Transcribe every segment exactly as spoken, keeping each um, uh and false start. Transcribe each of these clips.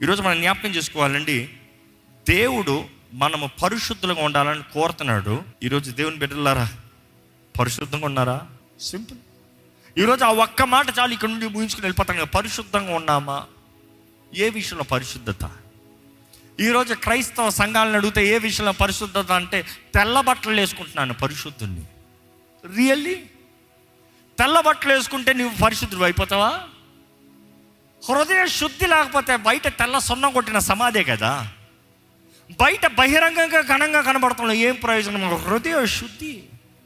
ఈరోజు మనం జ్ఞాపకం చేసుకోవాలండి, దేవుడు మనము పరిశుద్ధులుగా ఉండాలని కోరుతున్నాడు. ఈరోజు దేవుని బిడ్డలారా పరిశుద్ధంగా ఉన్నారా? సింపుల్. ఈరోజు ఆ ఒక్క మాట చాలు ఇక్కడ నుండి ఊహించుకుని వెళ్ళిపోతాం కదా. పరిశుద్ధంగా ఉన్నామా? ఏ విషయంలో పరిశుద్ధత? ఈరోజు క్రైస్తవ సంఘాలను అడిగితే ఏ విషయంలో పరిశుద్ధత అంటే, తెల్ల బట్టలు వేసుకుంటున్నాను పరిశుద్ధుని. రియల్లీ తెల్ల బట్టలు వేసుకుంటే నువ్వు పరిశుద్ధుడు అయిపోతావా? హృదయ శుద్ధి లేకపోతే బయట తెల్ల సున్నం కొట్టిన సమాధే కదా. బయట బహిరంగంగా ఘనంగా కనబడుతున్నాం, ఏం ప్రయోజనం? హృదయ శుద్ధి.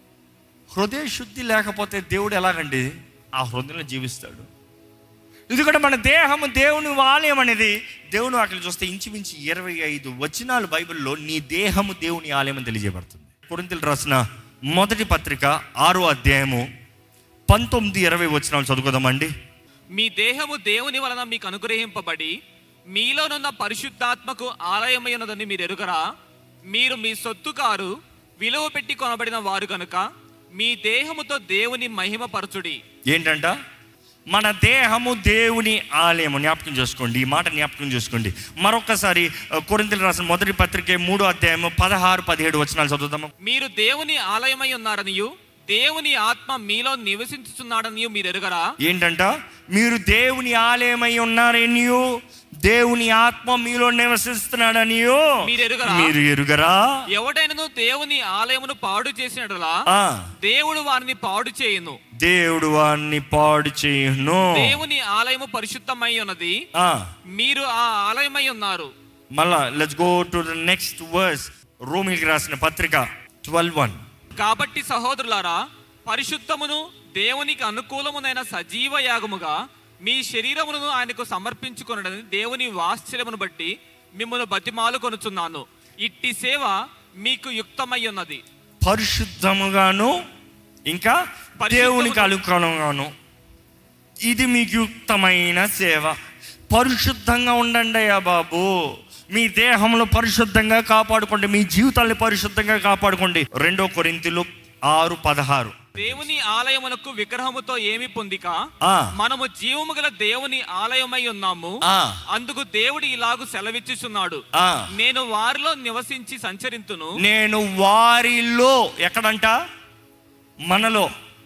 హృదయ శుద్ధి లేకపోతే దేవుడు ఎలాగండి ఆ హృదయంలో జీవిస్తాడు? ఎందుకంటే మన దేహము దేవుని ఆలయం అనేది, దేవుని వాటిని చూస్తే ఇంచుమించు ఇరవై ఐదు వచనాలు బైబిల్లో నీ దేహము దేవుని ఆలయం అని తెలియజేయబడుతుంది. కొరింథీయులకు రాసిన మొదటి పత్రిక ఆరో అధ్యాయము పంతొమ్మిది ఇరవై వచనాలు చదువుకుందామండి. మీ దేహము దేవుని వలన మీకు అనుగ్రహింపబడి మీలోనున్న పరిశుద్ధాత్మకు ఆలయమై ఉన్నదని మీరు ఎరుగరా? మీరు మీ సొత్తు కారు, విలువ పెట్టి కొనబడిన వారు కనుక మీ దేహముతో దేవుని మహిమ పరచుడి. ఏంటంట? మన దేహము దేవుని ఆలయము. జ్ఞాపకం చేసుకోండి, ఈ మాట జ్ఞాపకం చేసుకోండి. మరొకసారి కొరింథీయులకు రాసిన మొదటి పత్రిక మూడో అధ్యాయము పదహారు పదిహేడు వచనాలు చదువుతాము. మీరు దేవుని ఆలయమై ఉన్నారనియు దేవుని ఆత్మ మీలో నివసించుచున్నాడని మీరు ఎరుగరా? ఏంటంట? మీరు దేవుని ఆలయమై ఉన్నారనియు దేవుని ఆత్మ మీలో నివసిస్తున్నాడనియో మీరు ఎరుగరా? మీరు ఎరుగరా? ఎవడైనను దేవుని ఆలయమును పాడు చేసినట్లా దేవుడు వారిని పాడు చేయును. దేవుడు వారిని పాడు చేయును. దేవుని ఆలయము పరిశుద్ధమై ఉన్నది, మీరు ఆ ఆలయమై ఉన్నారు. మళ్ళా let's go to the next verse. రోమీయులకు రాసిన పత్రిక ట్వెల్వ్ వన్. కాబట్టి సహోదరులారా, పరిశుద్ధమును దేవునికి అనుకూలమునైన సజీవ యాగముగా మీ శరీరమును ఆయనకు సమర్పించుకొనడని దేవుని వాత్సల్యమును బట్టి మిమ్మల్ని బతిమాలు కొనుచున్నాను. ఇట్టి సేవ మీకు యుక్తమై ఉన్నది. పరిశుద్ధముగాను ఇంకా దేవునికి అనుకూలంగాను, ఇది మీకు యుక్తమైన సేవ. పరిశుద్ధంగా ఉండండి అయ్యా బాబు. మీ దేహంలో పరిశుద్ధంగా కాపాడుకోండి, మీ జీవితాన్ని పరిశుద్ధంగా కాపాడుకోండి. రెండో కొరింథీయులు ఆరు పదహారు. దేవుని ఆలయమునకు విగ్రహముతో ఏమి పొందిక మనము జీవము గల దేవుని ఆలయమై ఉన్నాము. అందుకు దేవుడు ఇలాగు సెలవిచ్చుచున్నాడు, నేను వారిలో నివసించి సంచరింతును. నేను వారిలో, ఎక్కడంట? మనలో,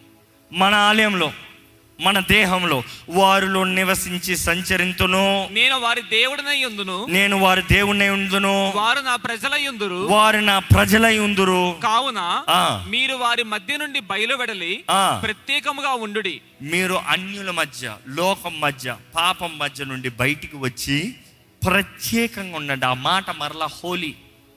మన ఆలయంలో, మన దేహంలో, వారిలో నివసించి సంచరింతును. నేను వారి దేవుడినై ఉందును. నేను వారి దేవుడినై ఉందును. వారు నా ప్రజలై ఉందురు. వారు నా ప్రజలై ఉందురు. కావున మీరు వారి మధ్య నుండి బయలువెడలి ప్రత్యేకముగా ఉండుడి. మీరు అన్యుల మధ్య, లోకం మధ్య, పాపం మధ్య నుండి బయటికి వచ్చి ప్రత్యేకంగా ఉండండి. ఆ మాట మరలా హోలీ,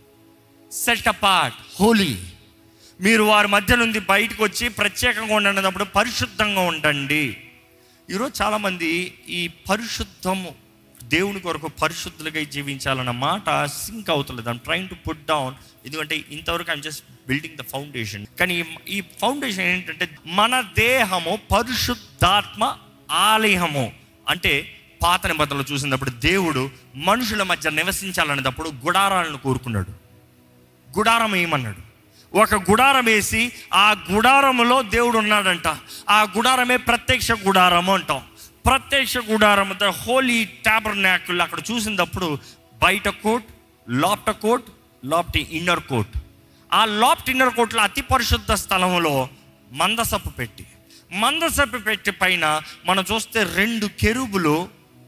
సెట్ అపార్ట్, హోలీ. మీరు వారి మధ్య నుండి బయటకు వచ్చి ప్రత్యేకంగా ఉండేటప్పుడు పరిశుద్ధంగా ఉండండి. ఈరోజు చాలామంది ఈ పరిశుద్ధము, దేవుని కొరకు పరిశుద్ధులుగా జీవించాలన్న మాట సింక్ అవుతలేదు. I'm trying to put down. ఎందుకంటే ఇంతవరకు I'm just building the foundation. కానీ ఈ ఫౌండేషన్ ఏంటంటే, మన దేహము పరిశుద్ధాత్మ ఆలయము. అంటే పాత నిబంధనలు చూసినప్పుడు దేవుడు మనుషుల మధ్య నివసించాలనేటప్పుడు గుడారాలను కోరుకున్నాడు. గుడారం ఏమన్నాడు? ఒక గుడారం వేసి ఆ గుడారములో దేవుడు ఉన్నాడంట. ఆ గుడారమే ప్రత్యక్ష గుడారము అంటాం. ప్రత్యక్ష గుడారం, ద హోలీ టాబర్నాకిల్. అక్కడ చూసినప్పుడు బయట కోట్, లోపట కోట్, లోపటి ఇన్నర్ కోట్. ఆ లోపటి ఇన్నర్ కోట్లో అతి పరిశుద్ధ స్థలంలో మందసపు పెట్టి, మందసపు పెట్టి పైన మనం చూస్తే రెండు కెరూబులు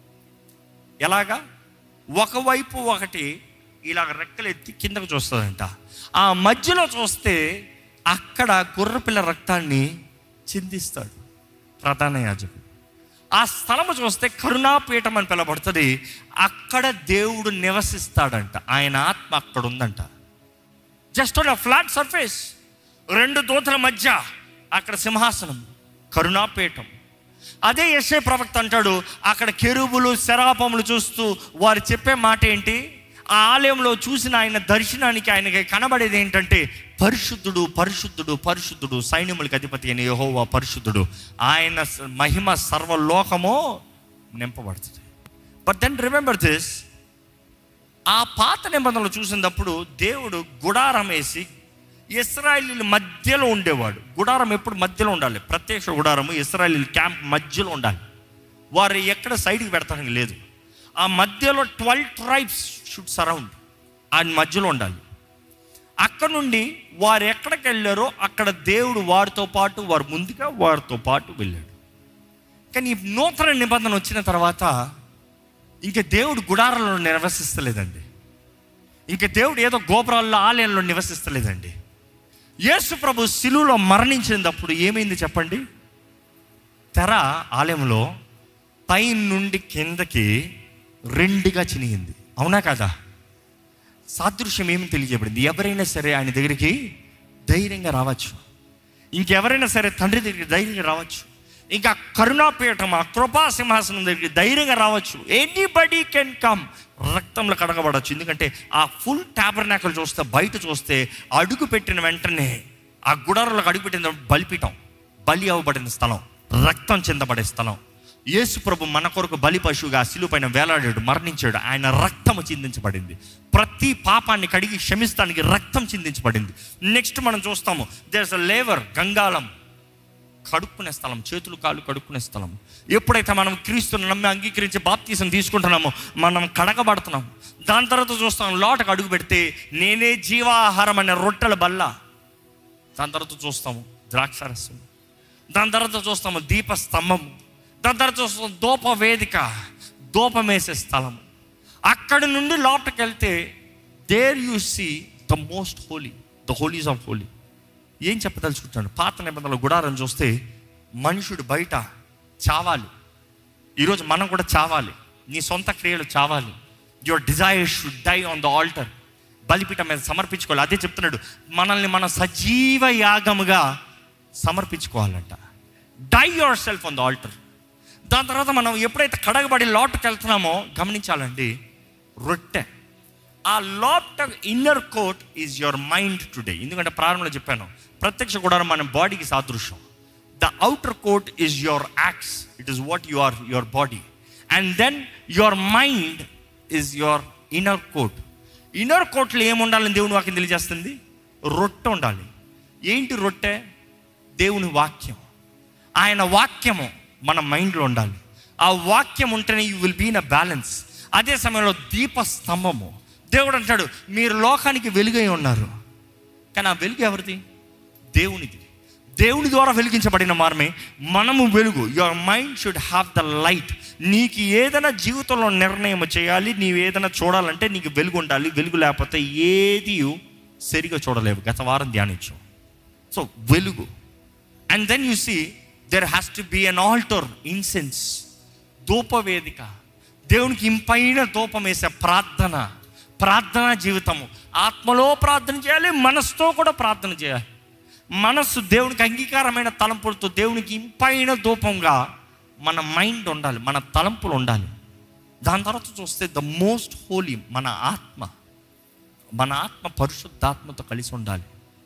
ఎలాగా ఒకవైపు ఒకటి ఇలాగ రెక్కలు ఎత్తి కిందకు చూస్తుందంట. ఆ మధ్యలో చూస్తే అక్కడ గుర్రపిల్ల రక్తాన్ని చిందిస్తాడు ప్రధాన యాజకుడు. ఆ స్థలము చూస్తే కరుణాపీఠం అని పిలబడుతుంది. అక్కడ దేవుడు నివసిస్తాడంట. ఆయన ఆత్మ అక్కడ ఉందంట. జస్ట్ ఆన్ ఫ్లాట్ సర్ఫేస్, రెండు దూతల మధ్య అక్కడ సింహాసనం, కరుణాపీఠం. అదే యెషయా ప్రవక్త అంటాడు, అక్కడ కెరూబులు శరాపములు చూస్తూ వారు చెప్పే మాట ఏంటి? ఆ ఆలయంలో చూసిన ఆయన దర్శనానికి ఆయనకి కనబడేది ఏంటంటే, పరిశుద్ధుడు పరిశుద్ధుడు పరిశుద్ధుడు సైన్యములకు అధిపతి అయిన యెహోవా పరిశుద్ధుడు, ఆయన మహిమ సర్వలోకము నింపబడుతుంది. బట్ దెన్ రిమెంబర్ దిస్, ఆ పాత నిబంధనలు చూసినప్పుడు దేవుడు గుడారం వేసి ఇశ్రాయేలీల మధ్యలో ఉండేవాడు. గుడారం ఎప్పుడు మధ్యలో ఉండాలి. ప్రత్యక్ష గుడారము ఇశ్రాయేలీల క్యాంప్ మధ్యలో ఉండాలి. వారు ఎక్కడ సైడ్కి పెడతానికి లేదు. ఆ మధ్యలో ట్వెల్వ్ ట్రైబ్స్ షుడ్ సరౌండ్, ఆ మధ్యలో ఉండాలి. అక్కడ నుండి వారు ఎక్కడికి వెళ్ళారో అక్కడ దేవుడు వారితో పాటు, వారు ముందుగా వారితో పాటు వెళ్ళాడు. కానీ ఈ నూతన నిబంధన వచ్చిన తర్వాత ఇంక దేవుడు గుడారాల్లో నివసిస్తలేదండి. ఇంక దేవుడు ఏదో గోపురాల్లో, ఆలయంలో నివసిస్తలేదండి. యేసు ప్రభు శిలువలో మరణించినప్పుడు ఏమైంది చెప్పండి? తెర ఆలయంలో పై నుండి కిందకి రెండుగా చినిగింది. అవునా కదా? సాదృశ్యం ఏమి తెలియజేయబడింది? ఎవరైనా సరే ఆయన దగ్గరికి ధైర్యంగా రావచ్చు. ఇంకెవరైనా సరే తండ్రి దగ్గరికి ధైర్యంగా రావచ్చు. ఇంకా కరుణాపీఠం, ఆ కృపా సింహాసనం దగ్గరికి ధైర్యంగా రావచ్చు. Anybody can come. రక్తంలో కడగబడవచ్చు. ఎందుకంటే ఆ ఫుల్ టాబర్నాకల్ చూస్తే, బయట చూస్తే అడుగు పెట్టిన వెంటనే ఆ గుడారంలోకి అడుగు పెట్టిన బలిపీఠం, బలి అవ్వబడిన స్థలం, రక్తం చెందబడే స్థలం. యేసు ప్రభు మన కొరకు బలి పశువుగా శిలువ పైన వేలాడాడు, మరణించాడు. ఆయన రక్తము చిందించబడింది. ప్రతి పాపాన్ని కడిగి క్షమిస్తానికి రక్తం చిందించబడింది. నెక్స్ట్ మనం చూస్తాము, దేర్స్ అ లేవర్, గంగాళం, కడుక్కునే స్థలం, చేతులు కాళ్ళు కడుక్కునే స్థలం. ఎప్పుడైతే మనం క్రీస్తుని నమ్మి అంగీకరించి బాప్తీసం తీసుకుంటున్నామో మనం కడగబడుతున్నాం. దాని తర్వాత చూస్తాం, లోటకు అడుగు పెడితే నేనే జీవాహారం అనే రొట్టెల బల్ల. దాని తర్వాత చూస్తాము ద్రాక్షారసం. దాని తర్వాత చూస్తాము దీపస్తంభం. దాని తర్వాత చూస్తాం దూప వేదిక, దూపం వేసే స్థలం. అక్కడి నుండి లోపలికి వెళ్తే there you see the most holy, the holies of holy. ఏం చెప్పదలుచుకుంటాను? పాత నిబంధనల గుడారం చూస్తే మనుషుడు బయట చావాలి. ఈరోజు మనం కూడా చావాలి. నీ సొంత క్రియలు చావాలి. Your desire should die on the altar. బలిపీఠం మీద సమర్పించుకోవాలి. అదే చెప్తున్నాడు, మనల్ని మనం సజీవ యాగముగా సమర్పించుకోవాలంట. Die yourself on the altar. దాని తర్వాత మనం ఎప్పుడైతే కడగబడి లోటుకి వెళ్తున్నామో గమనించాలండి, రొట్టె. ఆ లోట inner coat is your mind today. ఎందుకంటే ప్రారంభంలో చెప్పాను, ప్రత్యక్ష గుడారం మన బాడీకి సాదృశ్యం. The outer coat is your acts, it is what you are, your body. And then your mind is your inner coat. Inner కోట్లో ఏముండాలని దేవుని వాక్యం తెలియజేస్తుంది? రొట్టె ఉండాలి. ఏంటి రొట్టె? దేవుని వాక్యం. ఆయన వాక్యము మన మైండ్లో ఉండాలి. ఆ వాక్యం ఉంటేనే you will be in a balance. అదే సమయంలో దీపస్తంభము. దేవుడు అంటాడు, మీరు లోకానికి వెలుగై ఉన్నారు. కానీ ఆ వెలుగు ఎవరిది? దేవునిది. దేవుని ద్వారా వెలిగించబడిన మారమే మనము వెలుగు. Your mind should have the light. నీకు ఏదైనా జీవితంలో నిర్ణయం చేయాలి, నీవు ఏదైనా చూడాలంటే నీకు వెలుగు ఉండాలి. వెలుగు లేకపోతే ఏది సరిగా చూడలేవు. గత వారం ధ్యానించాం. సో వెలుగు. And then you see there has to be an altar, incense, ధూపవేదిక. దేవునికి ఇంపైన ధూపం వేసే ప్రార్థన, ప్రార్థనా జీవితము. ఆత్మలో ప్రార్థన చేయాలి, మనసుతో కూడా ప్రార్థన చేయాలి. మనస్సు దేవునికి అంగీకారమైన తలంపులతో దేవునికి ఇంపైన ధూపంగా మన మైండ్ ఉండాలి, మన తలంపులు ఉండాలి. దాని తర్వాత చూస్తే ద మోస్ట్ హోలీ మన ఆత్మ. మన ఆత్మ పరిశుద్ధాత్మతో కలిసి ఉండాలి.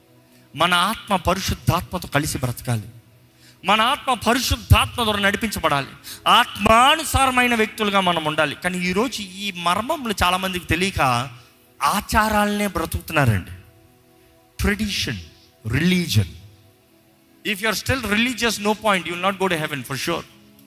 మన ఆత్మ పరిశుద్ధాత్మతో కలిసి బ్రతకాలి. మన ఆత్మ పరిశుద్ధాత్మ ద్వారా నడిపించబడాలి. ఆత్మానుసారమైన వ్యక్తులుగా మనం ఉండాలి. కానీ ఈరోజు ఈ మర్మములు చాలామందికి తెలియక ఆచారాలనే బ్రతుకుతున్నారండి. Tradition, religion. If you are still religious, no point, you will not go to heaven for sure.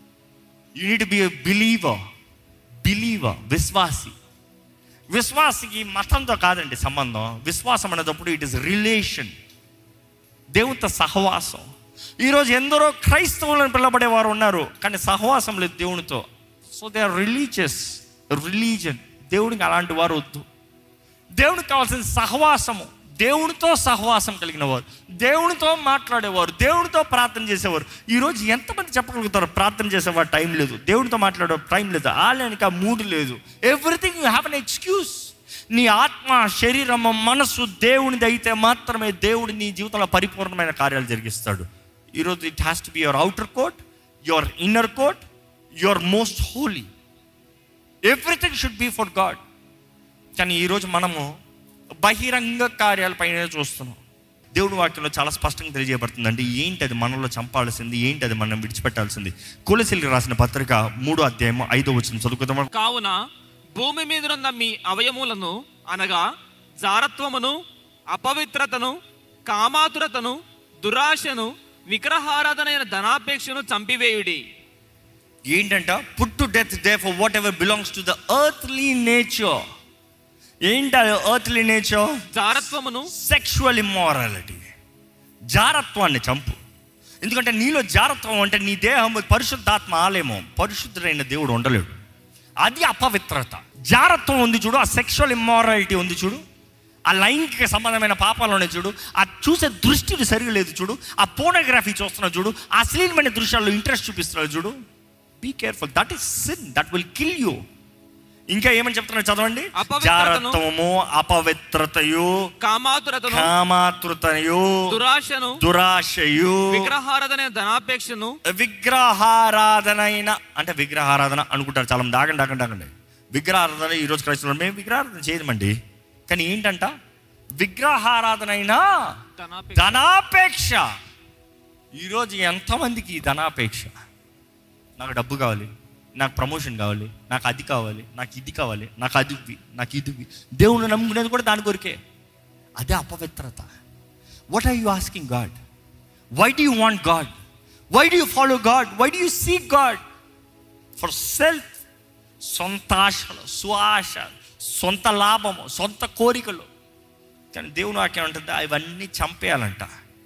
You need to be a believer. Believer, విశ్వాసి. విశ్వాసికి మతంతో కాదండి సంబంధం. విశ్వాసం అనేటప్పుడు ఇట్ ఇస్ రిలేషన్, దేవునితో సహవాసం. ఈరోజు ఎందరో క్రైస్తవులను పిలబడే వారు ఉన్నారు, కానీ సహవాసం లేదు దేవునితో. So they are religious, religion. దేవునికి అలాంటి వారు వద్దు. దేవునికి కావాల్సిన సహవాసము, దేవునితో సహవాసం కలిగిన వారు, దేవునితో మాట్లాడేవారు, దేవునితో ప్రార్థన చేసేవారు. ఈరోజు ఎంతమంది చెప్పగలుగుతారు ప్రార్థన చేసేవారు టైం లేదు, దేవునితో మాట్లాడే టైం లేదు, ఆలయానికి ఆ మూడు లేదు. Everything you have an excuse. నీ ఆత్మ, శరీరము, మనస్సు దేవునిది అయితే మాత్రమే దేవుడు నీ జీవితంలో పరిపూర్ణమైన కార్యాలు జరిగిస్తాడు. ఈరోజు it has to be your outer coat, your inner coat, your most holy. Everything should be for God. కానీ ఈరోజు మనము బహిరంగ కార్యాలపైన చూస్తున్నాం. దేవుని వాక్యంలో చాలా స్పష్టంగా తెలియజేయబడుతుందండి ఏంటి అది మనలో చంపాల్సింది, ఏంటి అది మనం విడిచిపెట్టాల్సింది. కొలొస్సీయులకు రాసిన పత్రిక మూడో అధ్యాయం ఐదో వచనం చదువుకుందాం. కావున భూమి మీదున్న మీ అవయములను అనగా జారత్వమును, అపవిత్రతను, కామాతురతను, దురాశను, విగ్రహారాధనైన ధనాపేక్షను చంపివేయుడి. ఏంటంట? పుట్టు death, therefore whatever belongs to the earthly nature. ఏంటి earthly nature? జారత్వమును, సెక్షువల్ ఇమ్మోరాలిటీ. జారత్వాన్ని చంపు. ఎందుకంటే నీలో జారత్వం అంటే నీ దేహం పరిశుద్ధాత్మ ఆలయము, పరిశుద్ధుడైన దేవుడు ఉండలేడు. అది అపవిత్రత. జారత్వం ఉంది చూడు, ఆ సెక్షువల్ ఇమ్మోరాలిటీ ఉంది చూడు, ఆ లైంగిక సంబంధమైన పాపాలు ఉన్నాయి చూడు, ఆ చూసే దృష్టి సరిగా లేదు చూడు, ఆ పోర్నోగ్రఫీ చూస్తున్నావు చూడు, ఆ అశ్లీలమైన దృశ్యాల్లో ఇంట్రెస్ట్ చూపిస్తున్నావు చూడు. Be careful, that is sin, that will kill you. ఇంకా ఏమని చెప్తున్నారు చదవండి. జారత్వము, అపవిత్రతయు, కామాతురతను, కామాతురతయు, దురాశను, దురాశయు, విగ్రహారాధన, ధనాపేక్షను. విగ్రహారాధనైన అంటే విగ్రహారాధన అనుకుంటారు చాలా మంది. ఆగండి ఆగండి ఆగండి. విగ్రహారాధన ఈరోజు క్రైస్తవులు మేము విగ్రహారాధన చేయమండి. కానీ ఏంటంట? విగ్రహారాధనైనా ధనాపేక్ష. ఈరోజు ఎంతమందికి ధనాపేక్ష? నాకు డబ్బు కావాలి, నాకు ప్రమోషన్ కావాలి, నాకు అది కావాలి, నాకు ఇది కావాలి, నాకు అది నాకు ఇది. దేవుని నమ్ముకునేది కూడా దాని కొరికే. అదే అపవిత్రత. What are you asking God? Why do you want God? Why do you follow God? Why do you seek God? For self, సొంత ఆశలు, స్వాశ, సొంత లాభము, సొంత కోరికలు. కానీ దేవుని వాక్యం ఉంటుంది అవన్నీ చంపేయాలంట.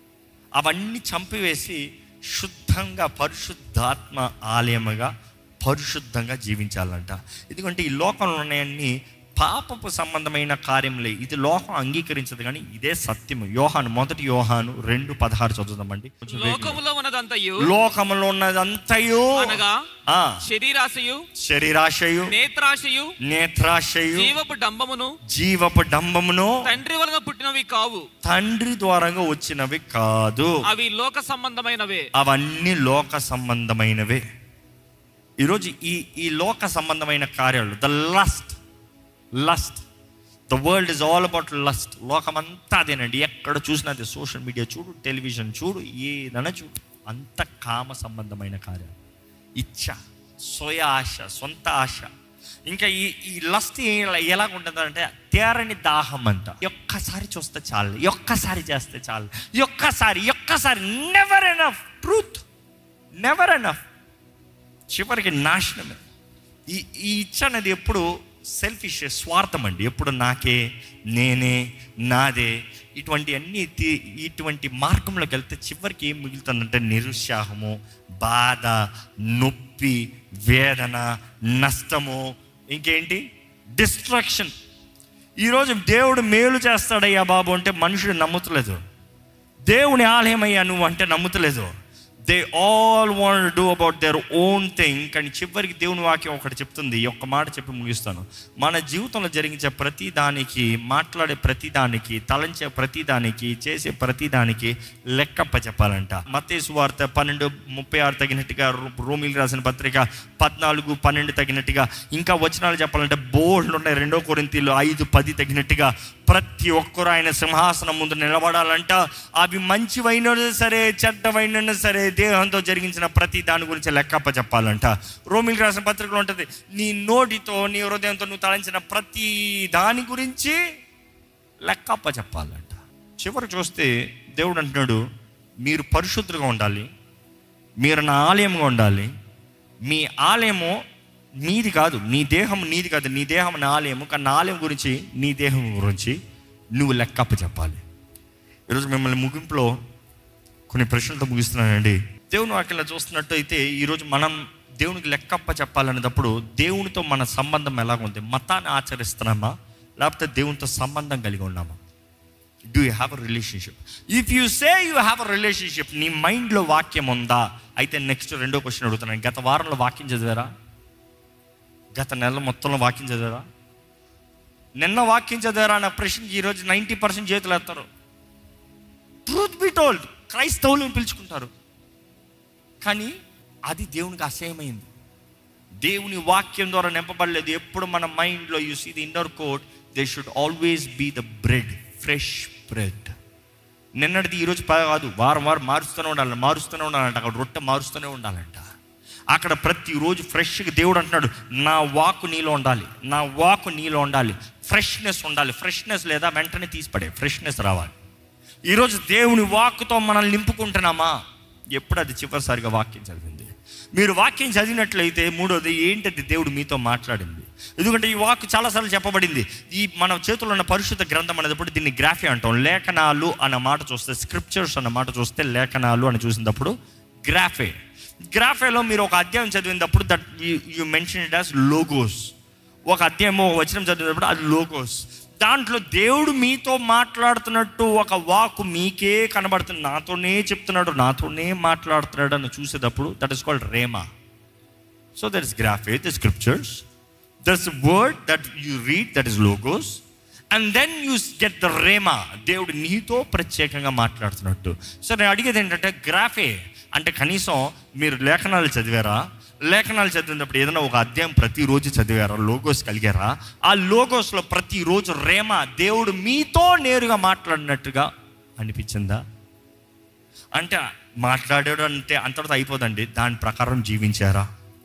అవన్నీ చంపివేసి శుద్ధంగా పరిశుద్ధాత్మ ఆలయముగా పరిశుద్ధంగా జీవించాలంట. ఎందుకంటే ఈ లోకంలో ఉన్నాయన్నీ పాపపు సంబంధమైన కార్యములే. ఇది లోకం అంగీకరించదు, కానీ ఇదే సత్యము. యోహాను, మొదటి యోహాను రెండు పదహారు చదువుదామండి. లోకములో ఉన్నదంతయు, లోకములో ఉన్నదంతయు అనగా శరీరాశయు, శరీరాశయు, నేత్రాశయు, నేత్రాశయు, జీవపు డంబమును, జీవపు డంబమును తండ్రి వలన పుట్టినవి కావు, తండ్రి ద్వారా వచ్చినవి కాదు, అవి లోక సంబంధమైనవే. అవన్నీ లోక సంబంధమైనవే. ఈరోజు ఈ ఈ లోక సంబంధమైన కార్యాలు, the lust lust the world is all about lust. లోకమంతా అదేనండి. ఎక్కడ చూసినా అదే. సోషల్ మీడియా చూడు, టెలివిజన్ చూడు, ఏదైనా చూడు, అంత కామ సంబంధమైన కార్యాలు. ఇచ్చ, సోయ ఆశ, సొంత ఆశ. ఇంకా ఈ ఈ లస్ట్ ఎలాగుంటుంది అంటే తేరని దాహం అంట. ఒక్కసారి చూస్తే చాలు, ఒక్కసారి చేస్తే చాలు, ఒక్కసారి ఒక్కసారి never enough. Truth, never enough. చివరికి నాశనమే. ఈ ఈ ఇచ్చ అనేది ఎప్పుడు సెల్ఫిష్, స్వార్థం అండి. ఎప్పుడు నాకే, నేనే, నాదే, ఇటువంటి అన్ని ఇటువంటి మార్గంలోకి వెళ్తే చివరికి ఏం మిగులుతుందంటే నిరుత్సాహము, బాధ, నొప్పి, వేదన, నష్టము, ఇంకేంటి డిస్ట్రాక్షన్. ఈరోజు దేవుడు మేలు చేస్తాడయ్యా బాబు అంటే మనుషుడు నమ్ముతలేదు. దేవుని ఆలయమయ్యా నువ్వు అంటే నమ్ముతలేదు. They all want to do about their own thing. కానీ చివరికి దేవుని వాక్యం ఒకటి చెప్తుంది. ఈ ఒక్క మాట చెప్పి ముగిస్తాను. మన జీవితంలో జరిగించే ప్రతి దానికి, మాట్లాడే ప్రతి దానికి, తలంచే ప్రతి దానికి, చేసే ప్రతి దానికి లెక్కప్ప చెప్పాలంట. మత్తయి సువార్త పన్నెండు ముప్పై ఆరు తగినట్టుగా, రోమీయులకు రాసిన పత్రిక పద్నాలుగు పన్నెండు తగినట్టుగా, ఇంకా వచనాలు చెప్పాలంటే బోర్డులు ఉన్నాయి. రెండో కొరింథీయులు ఐదు పది తగినట్టుగా ప్రతి ఒక్కరు ఆయన సింహాసనం ముందు నిలబడాలంట. అవి మంచివైనా సరే, చెడ్డవైనా సరే, దేహంతో జరిగించిన ప్రతి దాని గురించి లెక్కప్ప చెప్పాలంట. రోమీయులకు రాసిన పత్రికలో ఉంటుంది, నీ నోటితో, నీ హృదయంతో నువ్వు తలంచిన ప్రతి దాని గురించి లెక్కప్ప చెప్పాలంట. చివరికి చూస్తే దేవుడు అంటున్నాడు, మీరు పరిశుద్ధులుగా ఉండాలి, మీరు నా ఆలయంగా ఉండాలి. మీ ఆలయము నీది కాదు, నీ దేహం నీది కాదు, నీ దేహం నా ఆలయము. కానీ నా ఆలయం గురించి, నీ దేహం గురించి నువ్వు లెక్కప్ప చెప్పాలి. ఈరోజు మిమ్మల్ని ముగింపులో కొన్ని ప్రశ్నలతో ముగిస్తున్నానండి. దేవుని వాక్యంలో చూస్తున్నట్టు అయితే ఈరోజు మనం దేవునికి లెక్కప్ప చెప్పాలనేటప్పుడు దేవునితో మన సంబంధం ఎలాగుంది? మతాన్ని ఆచరిస్తున్నామా, లేకపోతే దేవునితో సంబంధం కలిగి ఉన్నామా? Do you have a relationship? If you say you have a relationship, నీ మైండ్లో వాక్యం ఉందా? అయితే నెక్స్ట్ రెండో క్వశ్చన్ అడుగుతున్నాను. గత వారంలో వాక్యం చదివారా? గత నెల మొత్తంలో వాక్యం చదివారా? నిన్న వాక్యం చదివారా అన్న ప్రశ్నకి ఈరోజు నైంటీ పర్సెంట్ చేతులు ఎత్తారు. ట్రూత్ బి టోల్డ్, క్రైస్తవులను పిలుచుకుంటారు. కానీ అది దేవునికి అసహ్యమైంది. దేవుని వాక్యం ద్వారా నింపబడలేదు. ఎప్పుడు మన మైండ్లో you see the inner coat, they should always be the bread, fresh bread. నిన్నటిది ఈరోజు కాదు, వారం వారం మారుస్తూనే ఉండాలి, మారుస్తూనే ఉండాలంట. అక్కడ రొట్టె మారుస్తూనే ఉండాలంట. అక్కడ ప్రతిరోజు ఫ్రెష్గా దేవుడు అంటున్నాడు, నా వాక్కు నీలో ఉండాలి, నా వాక్కు నీలో ఉండాలి, ఫ్రెష్నెస్ ఉండాలి. ఫ్రెష్నెస్ లేదా వెంటనే తీసిపడే, ఫ్రెష్నెస్ రావాలి. ఈరోజు దేవుని వాక్కుతో మనల్ని నింపుకుంటున్నామా? ఎప్పుడు అది చివరిసారిగా వాక్యం చదివింది? మీరు వాక్యం చదివినట్లయితే మూడోది ఏంటది దేవుడు మీతో మాట్లాడింది. ఎందుకంటే ఈ వాక్ చాలాసార్లు చెప్పబడింది. ఈ మన చేతుల్లో ఉన్న పరిశుద్ధ గ్రంథం అనేటప్పుడు దీన్ని గ్రాఫీ అంటాం. లేఖనాలు అన్న మాట చూస్తే, స్క్రిప్చర్స్ అన్న మాట చూస్తే లేఖనాలు అని చూసినప్పుడు గ్రాఫే. గ్రాఫేలో మీరు ఒక అధ్యాయం చదివినప్పుడు that you mention it as logos. ఒక అధ్యాయం ఒక వచనం చదివినప్పుడు అది లోగోస్. దాంట్లో దేవుడు మీతో మాట్లాడుతున్నట్టు ఒక వాక్ మీకే కనబడుతుంది. నాతోనే చెప్తున్నాడు, నాతోనే మాట్లాడుతున్నాడు అని చూసేటప్పుడు that is called rhema. So that is graphe, the scriptures. That's word that you read, that is logos. And then you get the rhema, దేవుడు నీతో ప్రత్యేకంగా మాట్లాడుతున్నట్టు. సో నేను అడిగేది ఏంటంటే, గ్రాఫే అంటే కనీసం మీరు లేఖనాలు చదివారా? లేఖనాలు చదివినప్పుడు ఏదైనా ఒక అధ్యాయం ప్రతిరోజు చదివారా? లోగోస్ కలిగారా? ఆ లోగోస్లో ప్రతిరోజు రేమా, దేవుడు మీతో నేరుగా మాట్లాడినట్టుగా అనిపించిందా? అంటే మాట్లాడాడు అంటే అంతటితో అయిపోదండి, దాని ప్రకారం జీవించారా?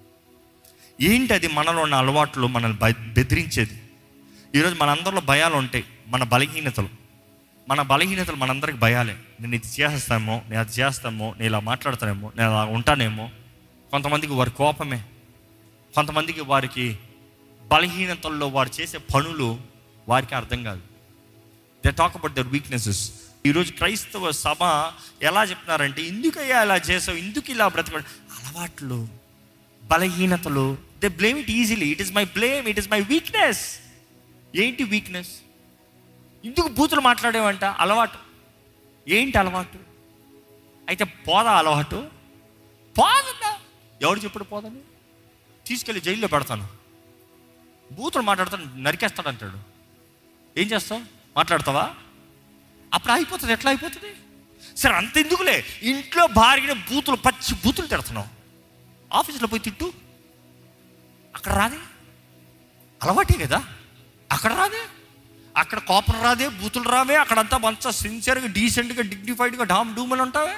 ఏంటి అది మనలో ఉన్న అలవాట్లు మనల్ని బెదిరించేది? ఈరోజు మనందరిలో భయాలు ఉంటాయి, మన బలహీనతలు. మన బలహీనతలు మనందరికి భయాలే. నేను ఇది చేస్తామో, నేను అది చేస్తామో, నేను ఇలా మాట్లాడతానేమో, నేను అలా ఉంటానేమో. కొంతమందికి వారి కోపమే, కొంతమందికి వారికి బలహీనతల్లో వారు చేసే పనులు వారికి అర్థం కాదు. They talk about their weaknesses. ఈరోజు క్రైస్తవ సభ ఎలా చెప్తున్నారంటే, ఎందుకయ్యా ఇలా చేసావు, ఎందుకు ఇలా బ్రతక, అలవాట్లు, బలహీనతలు. They blame it easily. It is my blame, it is my weakness. ఏంటి వీక్నెస్? ఎందుకు బూతులు మాట్లాడేవంట? అలవాటు. ఏంటి అలవాటు? అయితే పోదా అలవాటు? పోదన్నా. ఎవరు చెప్పుడు పోదని? తీసుకెళ్ళి జైల్లో పెడతాను. బూతులు మాట్లాడతాను, నరికేస్తాడు అంటాడు. ఏం చేస్తావు? మాట్లాడతావా? అప్పుడు అయిపోతుంది. ఎట్లా అయిపోతుంది? సరే అంత ఎందుకులే, ఇంట్లో భార్యని బూతులు, పచ్చి బూతులు తిడుతున్నావు, ఆఫీస్లో పోయి తిట్టు. అక్కడ రాదే, అలవాటే కదా. అక్కడ రాదే, అక్కడ కోపం రాదే, బూతులు రావే. అక్కడంతా మంచి సిన్సియర్గా, డీసెంట్గా, డిగ్నిఫైడ్గా డామ్ డూమ్ అని ఉంటావే.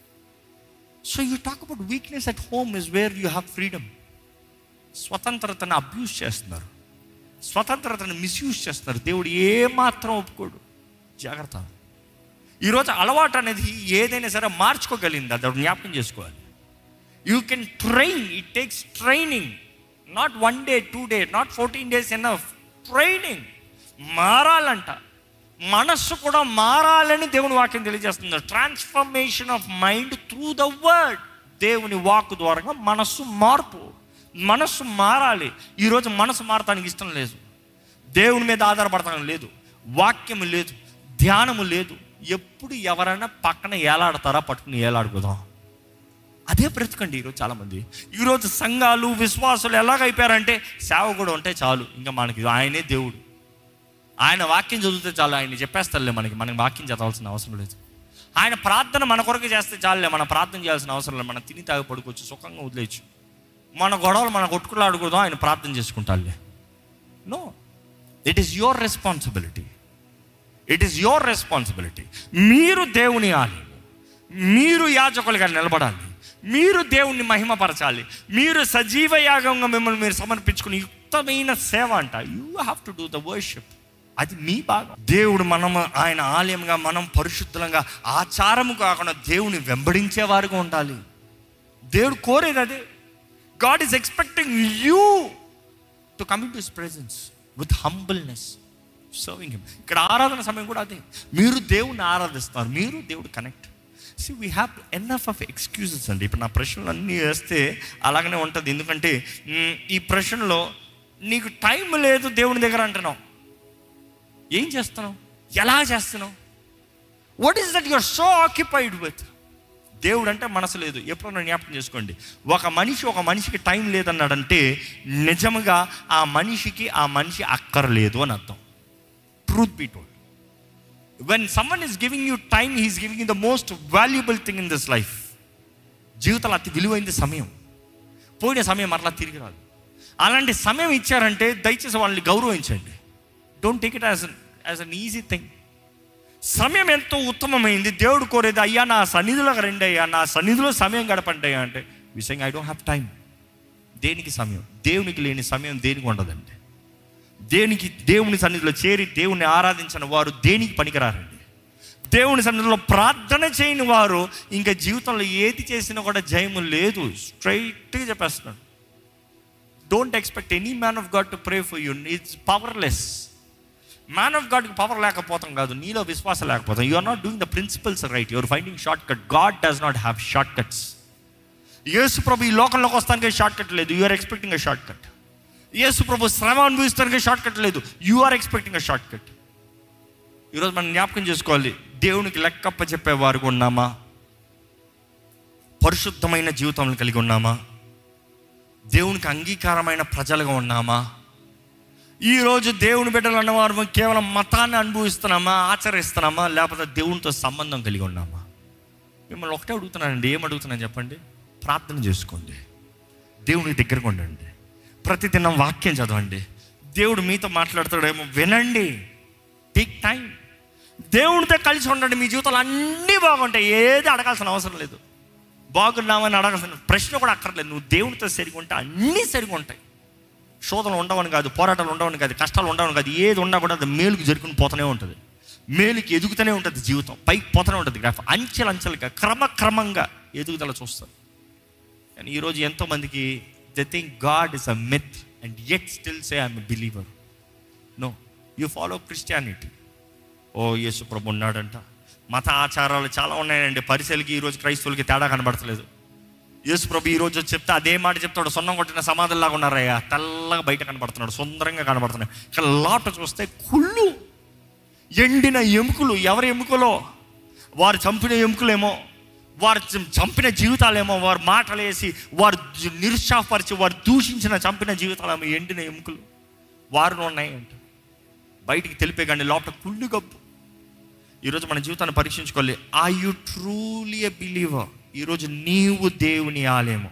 So you talk about weakness at home is where you have freedom. స్వతంత్రతను అబ్యూస్ చేస్తున్నారు, స్వతంత్రతను మిస్యూజ్ చేస్తున్నారు. దేవుడు ఏమాత్రం ఒప్పుకోడు. జాగ్రత్త. ఈరోజు అలవాటు అనేది ఏదైనా సరే మార్చుకోగలిగింది, అది జ్ఞాపకం చేసుకోవాలి. You can train, it takes training. Not one day, two day, not fourteen days enough. Training. మారాలంట, మనస్సు కూడా మారాలని దేవుని వాక్యం తెలియజేస్తుంది. Transformation of mind through the word. దేవుని వాక్ ద్వారా మనస్సు మార్పు. మనస్సు మారాలి. ఈరోజు మనసు మారటానికి ఇష్టం లేదు, దేవుని మీద ఆధారపడటానికి లేదు, వాక్యము లేదు, ధ్యానము లేదు. ఎప్పుడు ఎవరైనా పక్కన ఏలాడతారా, పట్టుకుని ఏలాడుకుందాం, అదే బ్రతుకండి ఈరోజు చాలామంది. ఈరోజు సంఘాలు, విశ్వాసులు ఎలాగైపోయారంటే, సేవ కూడా ఉంటే చాలు, ఇంకా మనకి ఆయనే దేవుడు, ఆయన వాక్యం చదివితే చాలు, ఆయన చెప్పేస్తారులే మనకి, మనకి వాక్యం చదవాల్సిన అవసరం లేదు. ఆయన ప్రార్థన మన కొరకు చేస్తే చాలులే, మనం ప్రార్థన చేయాల్సిన అవసరం లేదు. మనం తిని తాగి పడుకోవచ్చు, సుఖంగా వదిలేయచ్చు. మన గొడవలు మన కొట్టుకులు ఆడుకోదాం, ఆయన ప్రార్థన చేసుకుంటారులే. No, it is your responsibility. It is your responsibility. మీరు దేవుని ఆలయం, మీరు యాజకులుగా నిలబడాలి, మీరు దేవుణ్ణి మహిమపరచాలి, మీరు సజీవ యాగంగా మిమ్మల్ని మీరు సమర్పించుకుని యుక్తమైన సేవ అంట. You have to do the worship. అది మీ భాగం. దేవుడు మనం ఆయన ఆలయంగా, మనం పరిశుద్ధంగా, ఆచారము కాకుండా దేవుని వెంబడించేవారుగా ఉండాలి. దేవుడు కోరేది అదే. God is expecting you to come in to his presence with humbleness, serving him. ఇక్కడ ఆరాధన సమయం కూడా అదే. మీరు దేవుని ఆరాధిస్తారు, మీరు దేవుడు connect. See we have enough of excuses అండి. ఇప్పుడు నా ప్రశ్నలు అన్నీ వేస్తే అలాగనే ఉంటుంది. ఎందుకంటే ఈ ప్రశ్నలో నీకు టైం లేదు దేవుని దగ్గర అంటున్నావు. ఏం చేస్తున్నావు? ఎలా చేస్తున్నావు? What is that you are so occupied with? దేవుడు అంటే మనసు లేదు. ఎప్పుడన్నా జ్ఞాపకం చేసుకోండి, ఒక మనిషి ఒక మనిషికి టైం లేదన్నాడంటే నిజంగా ఆ మనిషికి ఆ మనిషి అక్కర్లేదు అని అర్థం. Truth be told, when someone is giving you time, he is giving you the most valuable thing in this life. జీవితంలో అతి విలువైంది సమయం. పోయిన సమయం మరలా తిరిగి రాదు. అలాంటి సమయం ఇచ్చారంటే దయచేసి వాళ్ళని గౌరవించండి. Don't take it as as an easy thing. సమయం ఎంతో ఉత్తమమైంది. దేవుడు కోరేది, అయ్యా నా సన్నిధిలోకి రండి అయ్యా, నా సన్నిధిలో సమయం గడపండి అయ్యా అంటే we saying I don't have time. దేనికి సమయం? దేవునికి లేని సమయం దేనికి ఉండదండి. దేనికి దేవుని సన్నిధిలో చేరి దేవుని ఆరాధించిన వారు దేనికి పనికిరారండి. దేవుని సన్నిధిలో ప్రార్థన చేయని వారు ఇంకా జీవితంలో ఏది చేసినా కూడా జయము లేదు. స్ట్రైట్గా చెప్పేస్తున్నాడు. Don't expect any man of God to pray for you. It's powerless. Man of గాడ్కి పవర్ లేకపోతాం కాదు, నీలో విశ్వాసం లేకపోతాం. You are not doing the principles right, you are finding short cut. God does not have short cuts. Yesu ప్రభు ఈ లోకంలోకి వస్తానికి షార్ట్ కట్ లేదు, you are expecting a short cut. Yesu ప్రభు శ్రమ అనుభవిస్తానికి షార్ట్ కట్ లేదు, you are expecting a short cut. ఈరోజు మనం జ్ఞాపకం చేసుకోవాలి, దేవునికి లెక్కప్ప చెప్పే వారుగా ఉన్నామా? పరిశుద్ధమైన జీవితం కలిగి ఉన్నామా? దేవునికి అంగీకారమైన ప్రజలుగా ఉన్నామా? ఈరోజు దేవుని బిడ్డలు అన్నవారు కేవలం మతాన్ని అనుభవిస్తున్నామా, ఆచరిస్తున్నామా, లేకపోతే దేవునితో సంబంధం కలిగి ఉన్నామా? మిమ్మల్ని ఒకటే అడుగుతున్నానండి, ఏం అడుగుతున్నాను చెప్పండి? ప్రార్థన చేసుకోండి, దేవునికి దగ్గరగా ఉండండి, ప్రతిదినం వాక్యం చదవండి. దేవుడు మీతో మాట్లాడతాడేమో వినండి. Take time. దేవునితో కలిసి ఉండండి. మీ జీవితాలు అన్నీ బాగుంటాయి, ఏది అడగాల్సిన అవసరం లేదు. బాగున్నామని అడగాల్సిన ప్రశ్న కూడా అక్కర్లేదు. నువ్వు దేవునితో సరిగా ఉంటే అన్నీ సరిగా ఉంటాయి. శోధనలు ఉండవని కాదు, పోరాటాలు ఉండవని కాదు, కష్టాలు ఉండవని కాదు, ఏది ఉన్నా కూడా అది మేలుకు జరుపుకుని పోతూనే ఉంటుంది. మేలుకి ఎదుగుతూనే ఉంటుంది. జీవితం పైకి పోతూనే ఉంటుంది. గ్రాఫ్ అంచెలు అంచెలుగా క్రమక్రమంగా ఎదుగుదల చూస్తారు. కానీ ఈరోజు ఎంతోమందికి they think God is a myth and yet still say I'm a believer. No, you follow Christianity. ఓ యేసు ప్రభు ఉన్నాడంట. మత ఆచారాలు చాలా ఉన్నాయండి. పరిశీలికి ఈరోజు క్రైస్తవులకి తేడా కనబడతలేదు. యేసు ప్రభు ఈరోజు చెప్తే అదే మాట చెప్తాడు. సొన్నం కొట్టిన సమాధుల్లాగా ఉన్నారయ్యా, తెల్లగా బయట కనబడుతున్నాడు, సుందరంగా కనబడుతున్నాడు. ఇక్కడ లోట చూస్తే కుళ్ళు, ఎండిన ఎముకలు. ఎవరి ఎముకలో? వారు చంపిన ఎముకలేమో, వారు చంపిన జీవితాలేమో, వారు మాటలేసి వారు నిరుత్సాహపరిచి వారు దూషించిన చంపిన జీవితాలేమో ఎండిన ఎముకలు వారిలో ఉన్నాయంట. బయటికి తెలిపే కానీ లోపల కుళ్ళు గబ్బు. ఈరోజు మన జీవితాన్ని పరీక్షించుకోవాలి. Are you truly a believer? ఈరోజు నీవు దేవుని ఆలయము,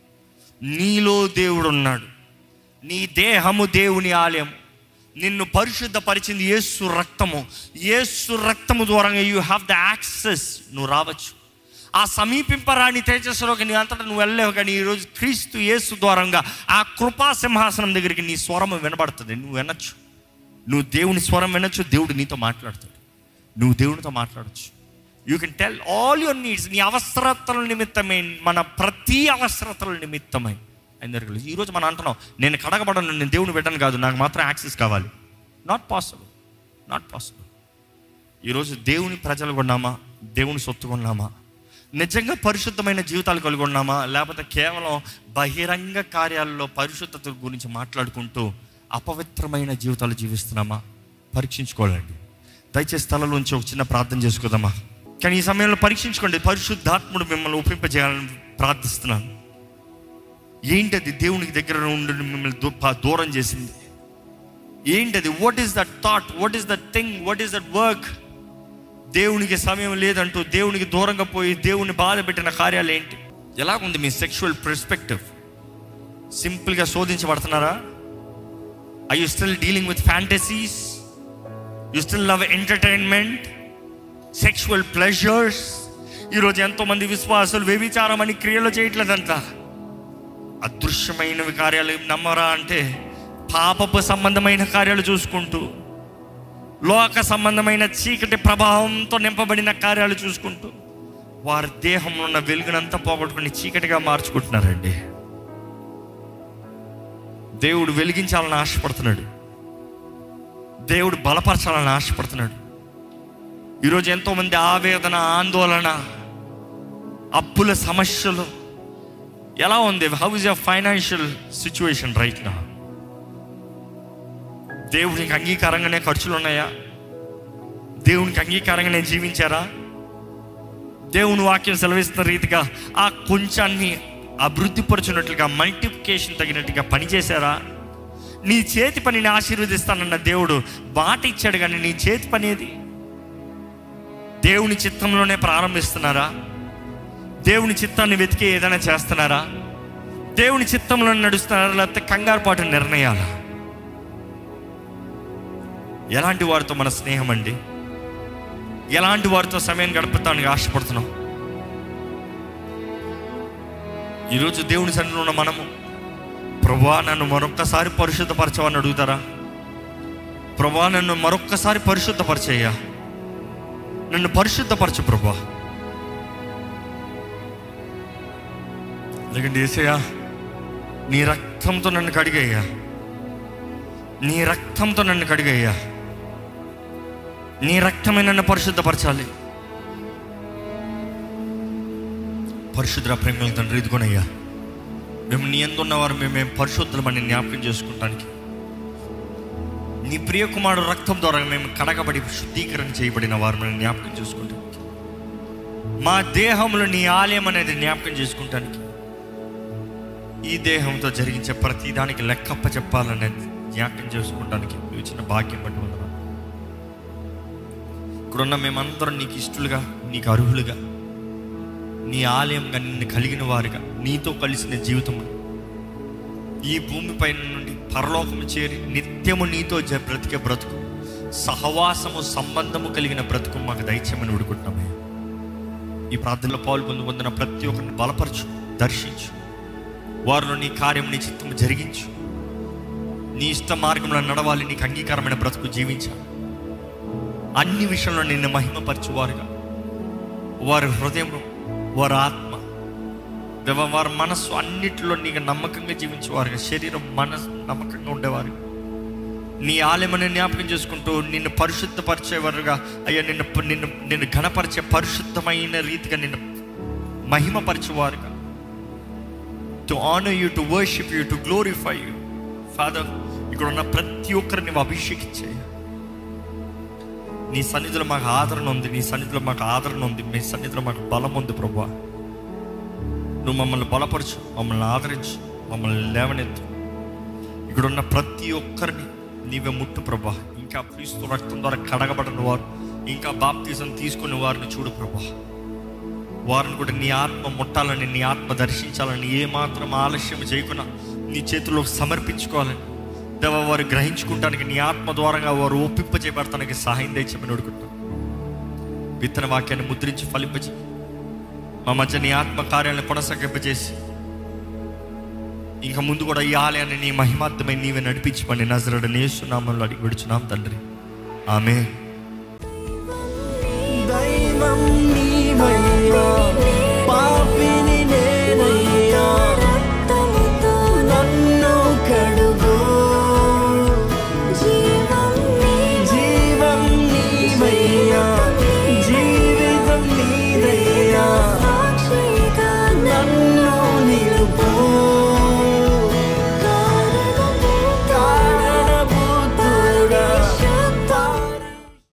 నీలో దేవుడు ఉన్నాడు, నీ దేహము దేవుని ఆలయము, నిన్ను పరిశుద్ధపరిచింది యేసు రక్తము. యేసు రక్తము ద్వారా యూ హ్యావ్ ద యాక్సెస్. నువ్వు రావచ్చు. ఆ సమీపింపరాని తేజస్సులోకి నీ అంతటా నువ్వు వెళ్ళలేవు. కానీ ఈరోజు క్రీస్తు యేసు ద్వారంగా ఆ కృపా సింహాసనం దగ్గరికి నీ స్వరం వినబడుతుంది. నువ్వు వినొచ్చు. నువ్వు దేవుని స్వరం వినొచ్చు. దేవుడు నీతో మాట్లాడుతాడు. నువ్వు దేవునితో మాట్లాడచ్చు. You can tell all your needs. నీ అవసరతల నిమిత్తమే, మన ప్రతి అవసరతల నిమిత్తమై ఆయన దగ్గర. ఈరోజు మనం అంటున్నాం, నేను కడగబడను, నేను దేవుని బిడ్డను కాదు, నాకు మాత్రం యాక్సెస్ కావాలి. Not possible, not possible. ఈరోజు దేవుని ప్రజలు ఉన్నామా? దేవుని సొత్తుగా ఉన్నామా? నిజంగా పరిశుద్ధమైన జీవితాలు కలిగి ఉన్నామా? లేకపోతే కేవలం బహిరంగ కార్యాలలో పరిశుద్ధత గురించి మాట్లాడుకుంటూ అపవిత్రమైన జీవితాలు జీవిస్తున్నామా? పరీక్షించుకోవాలండి. దయచేసి స్థలంలోంచి ఒక చిన్న ప్రార్థన చేసుకుందామా? కానీ ఈ సమయంలో పరీక్షించుకోండి. పరిశుద్ధాత్ముడు మిమ్మల్ని ఒప్పింపజేయాలని ప్రార్థిస్తున్నాను. ఏంటది దేవునికి దగ్గర ఉండి మిమ్మల్ని దూరం చేసింది? ఏంటది? What is that thought? What is that thing? What is that work? దేవునికి సమయం లేదంటూ దేవునికి దూరంగా పోయి దేవుని బాధ పెట్టిన కార్యాలు ఏంటి? ఎలాగుంది మీ సెక్షువల్ పర్స్పెక్టివ్? సింపుల్గా శోధించబడుతున్నారా? Are you still dealing with fantasies? You still love entertainment, sexual pleasures? ఈరోజు ఎంతోమంది విశ్వాసులు వ్యభిచారం అని క్రియలు చేయట్లేదంట. అదృశ్యమైన కార్యాలు నమ్మరా అంటే పాపపు సంబంధమైన కార్యాలు చూసుకుంటూ, లోక సంబంధమైన చీకటి ప్రభావంతో నింపబడిన కార్యాలు చూసుకుంటూ వారి దేహంలో ఉన్న వెలుగునంతా పోగొట్టుకుని చీకటిగా మార్చుకుంటున్నారండి. దేవుడు వెలిగించాలని ఆశపడుతున్నాడు. దేవుడు బలపరచాలని ఆశపడుతున్నాడు. ఈరోజు ఎంతోమంది ఆవేదన, ఆందోళన, అప్పుల సమస్యలు. ఎలా ఉంది? How is your financial situation right now? దేవునికి అంగీకారంగానే ఖర్చులు ఉన్నాయా? దేవునికి అంగీకారంగానే జీవించారా? దేవుని వాక్యం సెలవిస్తున్న రీతిగా ఆ కొంచాన్ని అభివృద్ధిపరచున్నట్లుగా, మల్టిప్లికేషన్ తగినట్టుగా పనిచేశారా? నీ చేతి పనిని ఆశీర్వదిస్తానన్న దేవుడు మాట ఇచ్చాడు, కానీ నీ చేతి పని ఏది? దేవుని చిత్తంలోనే ప్రారంభిస్తున్నారా? దేవుని చిత్తాన్ని వెతికి ఏదైనా చేస్తున్నారా? దేవుని చిత్తంలో నడుస్తున్నారా? లేకపోతే కంగారుపాటు నిర్ణయాలా? ఎలాంటి వారితో మన స్నేహం అండి? ఎలాంటి వారితో సమయం గడుపుతానికి ఆశపడుతున్నాం? ఈరోజు దేవుని సన్నిధిలో ఉన్న మనము, ప్రభువా నన్ను మరొక్కసారి పరిశుద్ధపరచవని అడుగుతారా? ప్రభువా నన్ను మరొక్కసారి పరిశుద్ధపరిచేయ్యా, నన్ను పరిశుద్ధపరచు ప్రభువా. ఎందుకంటే యేసయ్యా, నీ రక్తంతో నన్ను కడిగయ్యా, నీ రక్తంతో నన్ను కడిగయ్యా, నీ రక్తమే నన్ను పరిశుద్ధపరచాలి. పరిశుద్ధ ప్రేమల తండ్రి, ఇదిగోనయ్యా, మేము నీ యందు ఉన్నవారు మేము పరిశుద్ధులమని జ్ఞాపకం చేసుకుంటానికి, నీ ప్రియ కుమారుడు రక్తం ద్వారా మేము కడగబడి శుద్ధీకరణ చేయబడిన వారు మేము జ్ఞాపకం చేసుకుంటానికి, మా దేహంలో నీ ఆలయం అనేది జ్ఞాపకం చేసుకుంటానికి, ఈ దేహంతో జరిగించే ప్రతి దానికి లెక్కప్ప చెప్పాలనేది జ్ఞాపకం చేసుకుంటానికి ఇచ్చిన భాగ్యం బట్టి ఉన్నాం. ఇక్కడున్న మేమందరం నీకు ఇష్టలుగా, నీకు అర్హులుగా, నీ ఆలయంగా, నిన్ను కలిగిన వారుగా, నీతో కలిసిన జీవితం, ఈ భూమిపై నుండి పరలోకము చేరి నిత్యము నీతో జ బ్రతికే బ్రతుకు, సహవాసము సంబంధము కలిగిన బ్రతుకు మాకు దైత్యమని ఉడుకుంటున్నామే. ఈ ప్రార్థనలో పాల్గొందు పొందిన ప్రతి ఒక్కరిని బలపరచు, దర్శించు, వారిలో నీ కార్యం, నీ చిత్తము జరిగించు, నీ ఇష్ట మార్గంలో నడవాలి, నీకు అంగీకారమైన బ్రతుకు జీవించాలి. అన్ని విషయంలో నిన్ను మహిమపరచువారుగా, వారి హృదయం, వారి ఆత్మ, వారి మనస్సు అన్నిటిలో నీకు నమ్మకంగా జీవించేవారుగా, శరీరం మనసు నమ్మకంగా ఉండేవారు, నీ ఆలయమని జ్ఞాపకం చేసుకుంటూ నిన్ను పరిశుద్ధపరిచేవారుగా, అయ్యా నిన్ను నిన్ను నిన్ను ఘనపరిచే పరిశుద్ధమైన రీతిగా నిన్ను మహిమపరిచేవారుగా, to honour you, to worship you, to glorify you. Father, ఇక్కడ ఉన్న ప్రతి ఒక్కరిని నువ్వు అభిషేకించే. నీ సన్నిధిలో మాకు ఆదరణ ఉంది, నీ సన్నిధిలో మాకు ఆదరణ ఉంది, మీ సన్నిధిలో మాకు బలం ఉంది ప్రభువా. నువ్వు మమ్మల్ని బలపరచు, మమ్మల్ని ఆదరించు, మమ్మల్ని లేవనెత్తు. ఇక్కడున్న ప్రతి ఒక్కరిని నీవే ముట్టు ప్రభా. ఇంకా క్రీస్తు రక్తం ద్వారా కడగబడిన వారు, ఇంకా బాప్తిజం తీసుకునే వారిని చూడు ప్రభా. వారిని కూడా నీ ఆత్మ ముట్టాలని, నీ ఆత్మ దర్శించాలని, ఏమాత్రం ఆలస్యం చేయకుండా నీ చేతుల్లో సమర్పించుకోవాలని దేవా, వారు గ్రహించుకుంటానికి నీ ఆత్మ ద్వారంగా వారు ఒప్పింప చేయబడతానికి సహాయం దయచేయమని అడుగుతాం. విత్తన వాక్యాన్ని ముద్రించి ఫలింపజే, మా మధ్య నీ ఆత్మ కార్యాలను కొనసాగింపజేసి ఇంకా ముందు కూడా ఈ ఆలయాన్ని నీ మహిమార్థమై నీవే నడిపించమని నజరేయుడైన యేసు నామములో అడిగి విడుచున్నాం తండ్రి, ఆమేన్.